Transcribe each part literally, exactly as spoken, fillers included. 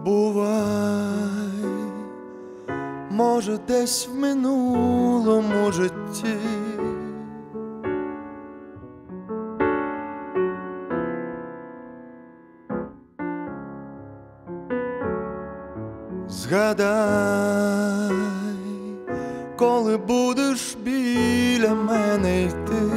Бувай, може, десь в минулому житті згадай, коли будеш біля мене йти,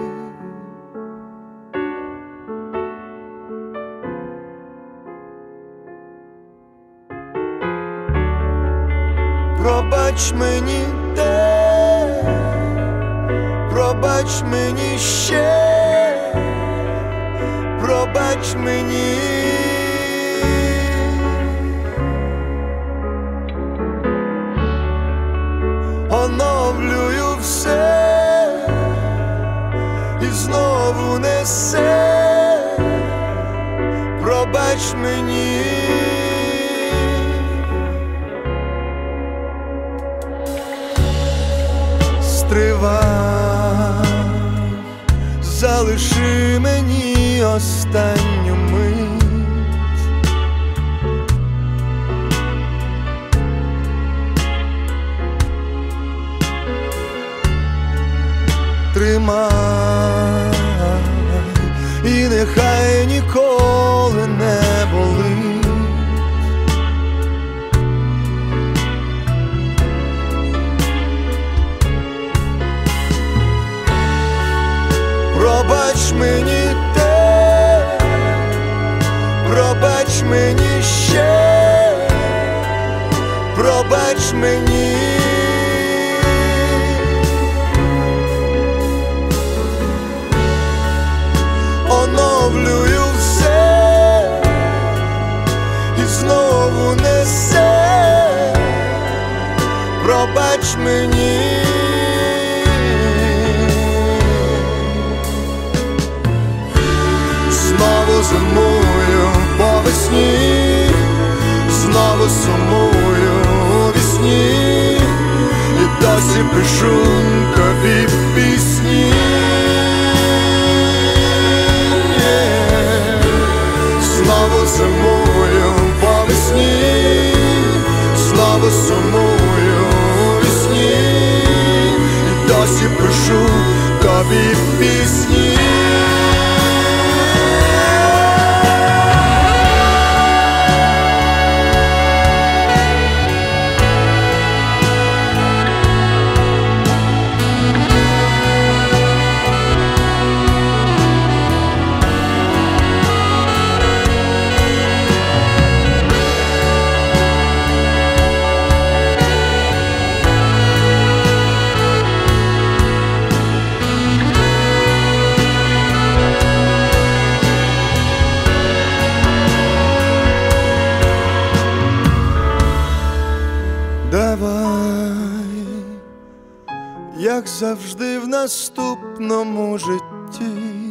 пробач мені те, пробач мені ще, пробач мені. Оновлюю все і знову несе, пробач мені. Стривай, залиши мені останню мить, тримай, і нехай ніколи не болить. Пробач мені те, пробач мені ще, пробач мені. Оновлюю все і знову несе, пробач мені. Знову зимую по весні, знову сумую у вісні, і досі пишу тобі пісні. Знову зимую по весні, знову сумую у вісні, і досі пишу тобі пісні. Давай, як завжди в наступному житті,